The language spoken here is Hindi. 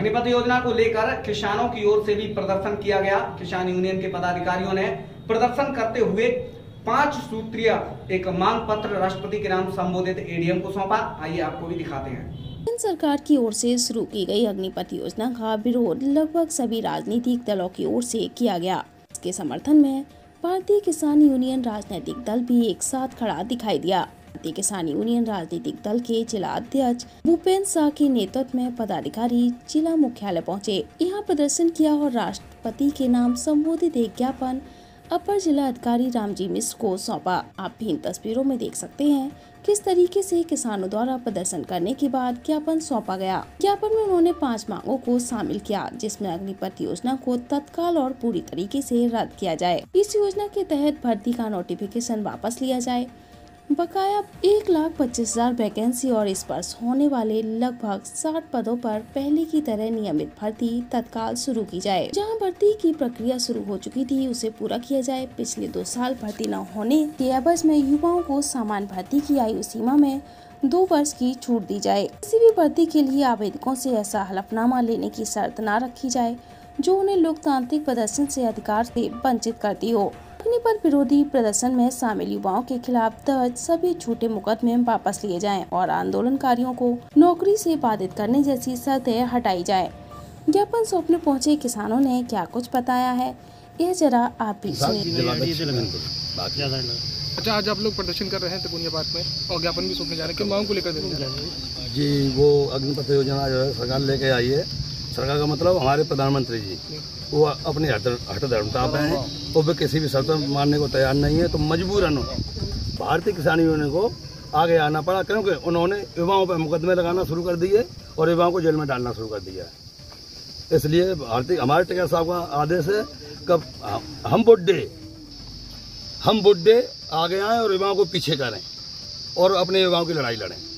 अग्निपथ योजना को लेकर किसानों की ओर से भी प्रदर्शन किया गया। किसान यूनियन के पदाधिकारियों ने प्रदर्शन करते हुए 5 सूत्रीय एक मांग पत्र राष्ट्रपति के नाम संबोधित एडीएम को सौंपा। आइए आपको भी दिखाते हैं। केंद्र सरकार की ओर से शुरू की गई अग्निपथ योजना का विरोध लगभग सभी राजनीतिक दलों की ओर से किया गया। इसके समर्थन में भारतीय किसान यूनियन राजनीतिक दल भी एक साथ खड़ा दिखाई दिया। भारतीय किसान यूनियन राजनीतिक दल के जिला अध्यक्ष भूपेंद्र शाह के नेतृत्व में पदाधिकारी जिला मुख्यालय पहुंचे, यहाँ प्रदर्शन किया और राष्ट्रपति के नाम संबोधित एक ज्ञापन अपर जिला अधिकारी रामजी मिश्र को सौंपा। आप भी इन तस्वीरों में देख सकते हैं किस तरीके से किसानों द्वारा प्रदर्शन करने के बाद ज्ञापन सौंपा गया। ज्ञापन में उन्होंने 5 मांगों को शामिल किया, जिसमें अग्निपथ योजना को तत्काल और पूरी तरीके से रद्द किया जाए। इस योजना के तहत भर्ती का नोटिफिकेशन वापस लिया जाए, बकाया 1,25,000 वैकेंसी और इस वर्ष होने वाले लगभग 60 पदों पर पहले की तरह नियमित भर्ती तत्काल शुरू की जाए। जहां भर्ती की प्रक्रिया शुरू हो चुकी थी उसे पूरा किया जाए। पिछले 2 साल भर्ती न होने के एवज में युवाओं को सामान्य भर्ती की आयु सीमा में 2 वर्ष की छूट दी जाए। किसी भी भर्ती के लिए आवेदकों से ऐसा हलफनामा लेने की शर्त न रखी जाए जो उन्हें लोकतांत्रिक प्रदर्शन से अधिकार से वंचित करती हो। अग्निपथ विरोधी प्रदर्शन में शामिल युवाओं के खिलाफ दर्ज सभी झूठे मुकदमे वापस लिए जाएं और आंदोलनकारियों को नौकरी से बाधित करने जैसी शर्तें हटाई जाए। ज्ञापन सौंपने पहुंचे किसानों ने क्या कुछ बताया है, यह जरा आप भी सुनिए। अच्छा, आज आप लोग प्रदर्शन कर रहे हैं त्रिपुनिया पार्क में और ज्ञापन भी सौंपने जा रहे हैं, किन मांग को लेकर जी? वो अग्निपथ योजना जो है सरकार लेके आई है। सरकार का मतलब हमारे प्रधानमंत्री जी वो अपनी हठधर्मता पे हैं, वो भी किसी भी शर्त मानने को तैयार नहीं है। तो मजबूरन भारतीय किसान यूनियन को आगे आना पड़ा, क्योंकि उन्होंने युवाओं पर मुकदमे लगाना शुरू कर दिए और युवाओं को जेल में डालना शुरू कर दिया है। इसलिए हमारे टिकैत साहब का आदेश है कब हम बुड्ढे आगे आए और युवाओं को पीछे करें और अपने युवाओं की लड़ाई लड़ें।